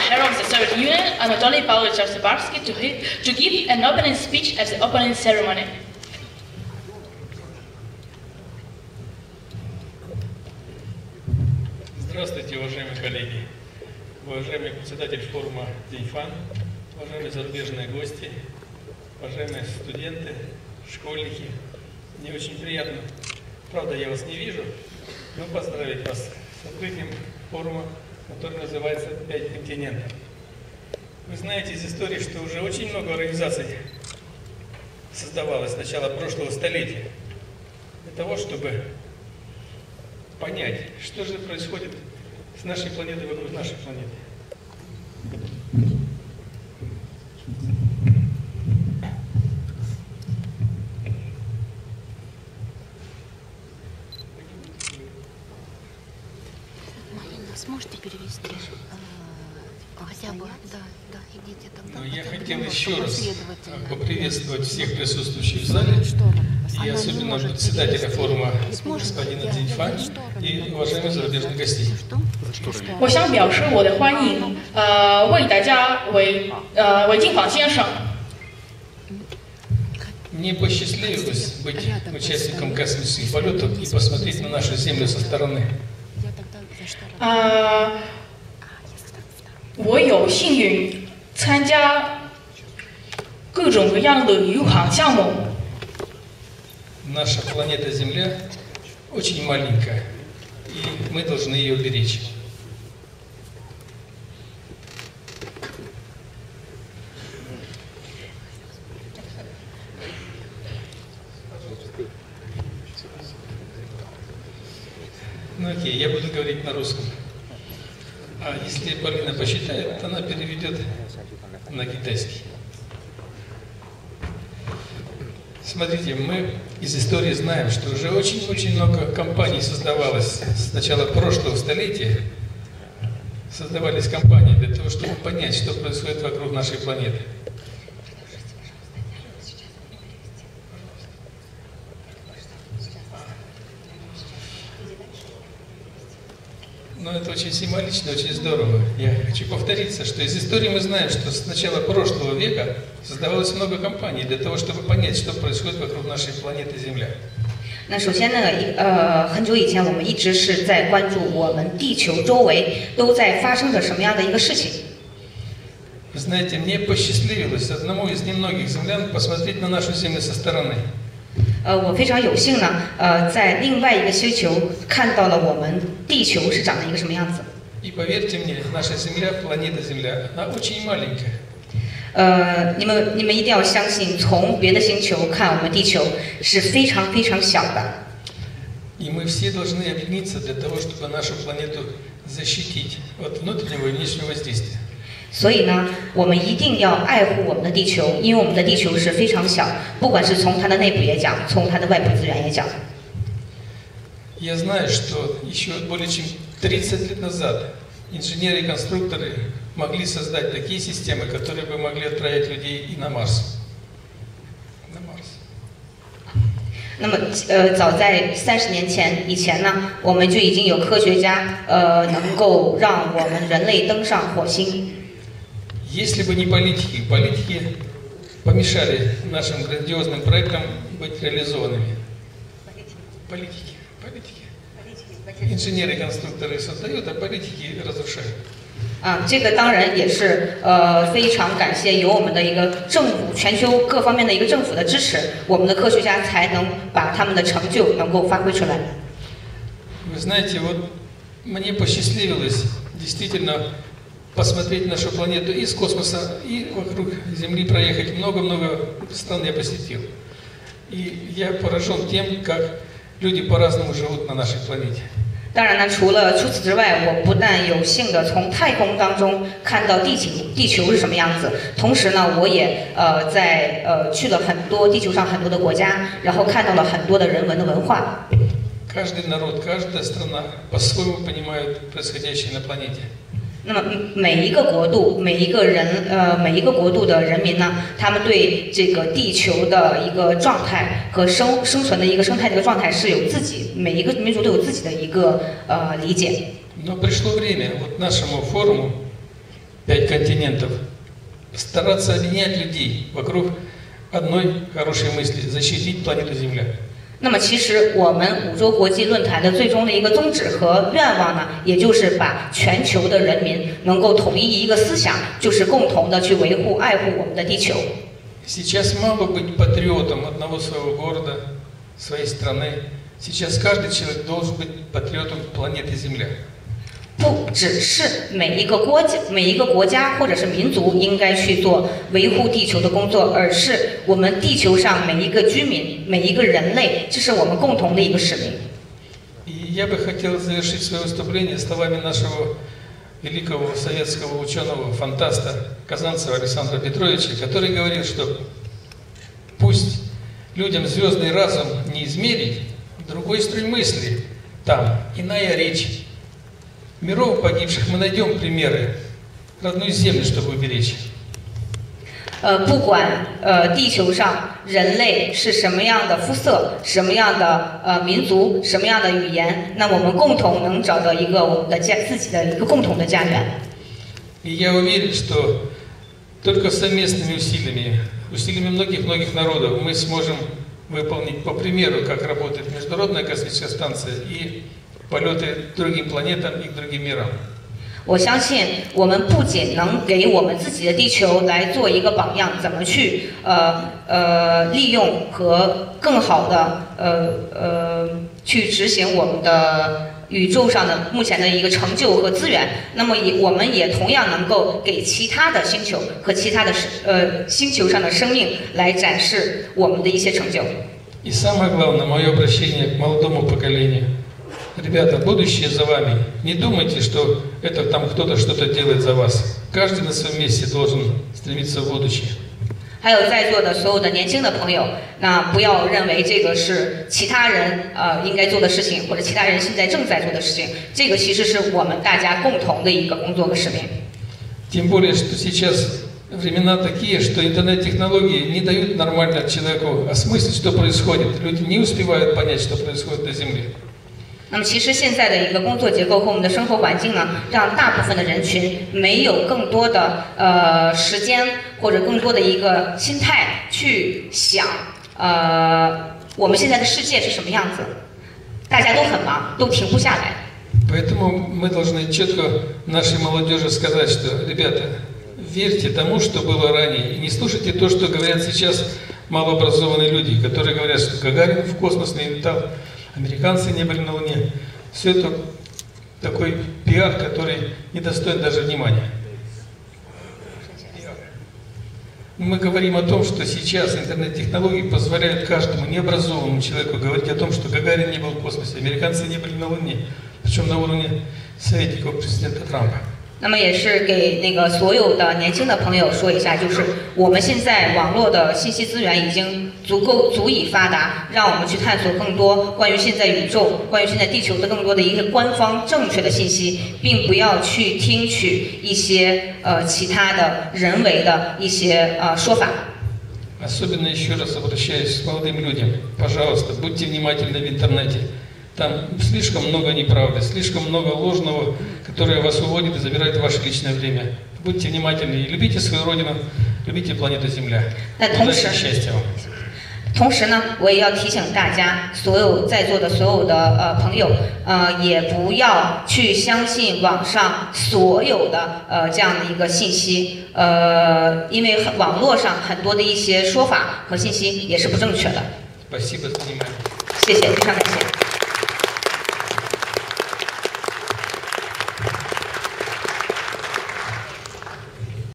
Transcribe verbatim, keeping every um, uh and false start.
head of the Soviet Union, Anatoly Pavlovich Artsebarsky, to, to give an opening speech at the opening ceremony. Здравствуйте, уважаемые коллеги, уважаемый председатель форума Диньфан, уважаемые зарубежные гости, уважаемые студенты, школьники. Мне очень приятно, правда, я вас не вижу, но поздравить вас с открытием форума, который называется «Пять континентов». Вы знаете из истории, что уже очень много организаций создавалось с начала прошлого столетия для того, чтобы понять, что же происходит с нашей планетой вокруг нашей планеты. Сможете перевести? Хотя бы, да, да, идите тогда. Но я хотел еще раз поприветствовать всех присутствующих в зале, и особенно председателя форума господина Диньфан и уважаемых зарубежных гостей. 我想表示我的欢迎，呃，为大家为呃为金访先生。 Мне посчастливилось быть участником космических полетов и посмотреть на нашу Землю со стороны. 啊、呃，我有幸运参加各种各样的宇航项目。 Наша планета Земля очень маленькая, и мы должны ее беречь. Ну окей, я буду говорить на русском. А если Полина посчитает, то она переведет на китайский. Смотрите, мы из истории знаем, что уже очень-очень много компаний создавалось с начала прошлого столетия. Создавались компании для того, чтобы понять, что происходит вокруг нашей планеты. Но это очень символично, очень здорово. Я хочу повториться, что из истории мы знаем, что с начала прошлого века создавалось много компаний для того, чтобы понять, что происходит вокруг нашей планеты Земля. 那首先呢，呃，很久以前我们一直是在关注我们地球周围都在发生着什么样的一个事情。 Вы знаете, мне посчастливилось одному из немногих землян посмотреть на нашу Землю со стороны. 呃，我非常有幸呢，呃，在另外一个星球看到了我们地球是长得一个什么样子。 И поверьте мне, наша Земля, планета Земля, она очень маленькая. 呃，你们你们一定要相信，从别的星球看我们地球是非常非常小的。 И мы все должны объединиться для того, чтобы нашу планету защитить от внутреннего и внешнего воздействия. 所以呢，我们一定要爱护我们的地球，因为我们的地球是非常小，不管是从它的内部也讲，从它的外部资源也讲。 Я знаю, что еще более чем тридцать лет назад инженеры и конструкторы могли создать такие системы, которые бы могли отправить людей и на Марс. На Марс. 那么，呃，早在三十年前以前呢，我们就已经有科学家，呃，能够让我们人类登上火星。 Если бы не политики, политики помешали нашим грандиозным проектам быть реализованными. Политики, политики. Инженеры и конструкторы создают, а политики разрушают. 啊，这个当然也是呃非常感谢有我们的一个政府，全球各方面的一个政府的支持，我们的科学家才能把他们的成就能够发挥出来。 Вы знаете, вот мне посчастливилось действительно посмотреть нашу планету из космоса и вокруг Земли проехать. Много-много стран я посетил. И я поражен тем, как люди по-разному живут на нашей планете. 当然呢，除了除此之外，我不但有幸的从太空当中看到地球地球是什么样子，同时呢，我也呃在呃去了很多地球上很多的国家，然后看到了很多的人文的文化。 Каждый народ, каждая страна по-своему понимают происходящее на планете. 那么每一个国度、每一个人、呃每一个国度的人民呢，他们对这个地球的一个状态和生生存的一个生态的一个状态是有自己每一个民族都有自己的一个呃理解。 Но пришло время вот нашему форуму пять континентов, стараться объединять людей вокруг одной хорошей мысли – защитить планету Земля. 那么，其实我们五洲国际论坛的最终的一个宗旨和愿望呢，也就是把全球的人民能够统一一个思想，就是共同的去维护、爱护我们的地球。 Сейчас мало быть патриотом одного своего города, своей страны. Сейчас каждый человек должен быть патриотом планеты Земля. 不只是每一个国家、每一个国家或者是民族应该去做维护地球的工作，而是我们地球上每一个居民、每一个人类，这是我们共同的一个使命。 И я бы хотел завершить свое выступление словами нашего великого советского ученого, фантаста Казанцева Александра Петровича, который говорил, что пусть людям звездный разум не измерить, другой строй мысли, там иная rечь. Миров погибших мы найдем примеры, родную землю, чтобы уберечь. 呃，不管呃地球上人类是什么样的肤色、什么样的呃民族、什么样的语言，那我们共同能找到一个我们的家自己的一个共同的家园。 И я уверен, что только совместными усилиями, усилиями многих-многих народов мы сможем выполнить по примеру, как работает Международная космическая станция и полеты к другим планетам и к другим мирам. 我相信，我们不仅能给我们自己的地球来做一个榜样，怎么去呃呃利用和更好的呃呃去执行我们的宇宙上的目前的一个成就和资源，那么也我们也同样能够给其他的星球和其他的呃星球上的生命来展示我们的一些成就。 И самое главное, мое обращение к молодому поколению. Ребята, будущее за вами. Не думайте, что это там кто-то что-то делает за вас. Каждый на своем месте должен стремиться в будущее. 还有在座的所有的年轻的朋友，那不要认为这个是其他人呃应该做的事情，或者其他人现在正在做的事情。这个其实是我们大家共同的一个工作和使命。 Тем более, что сейчас времена такие, что интернет-технологии не дают нормально человеку осмыслить, что происходит. Люди не успевают понять, что происходит на Земле. 那么，其实现在的一个工作结构和我们的生活环境呢，让大部分的人群没有更多的呃时间或者更多的一个心态去想，呃，我们现在的世界是什么样子？大家都很忙，都停不下来。 Поэтому мы должны четко нашей молодежи сказать, что, ребята, верьте тому, что было ранее, и не слушайте то, что говорят сейчас малообразованные люди, которые говорят, что Гагарин в космос не летал, американцы не были на Луне. Все это такой пиар, который не достоин даже внимания. Мы говорим о том, что сейчас интернет-технологии позволяют каждому необразованному человеку говорить о том, что Гагарин не был в космосе, американцы не были на Луне, причем на уровне советников президента Трампа. 那么也是给那个所有的年轻的朋友说一下，就是我们现在网络的信息资源已经足够足以发达，让我们去探索更多关于现在宇宙、关于现在地球的更多的一些官方正确的信息，并不要去听取一些呃其他的人为的一些呃说法。 Особенно еще раз обращаюсь к молодым людям. Пожалуйста, будьте внимательны в интернете. Там слишком много неправды, слишком много ложного, которое вас уводит и забирает ваше личное время. Будьте внимательны и любите свою родину, любите планету Земля. Удачи и счастья вам. 同时呢，我也要提醒大家，所有在座的所有的呃朋友，呃，也不要去相信网上所有的呃这样的一个信息，呃，因为网络上很多的一些说法和信息也是不正确的。 Спасибо за внимание. 谢谢，非常感谢。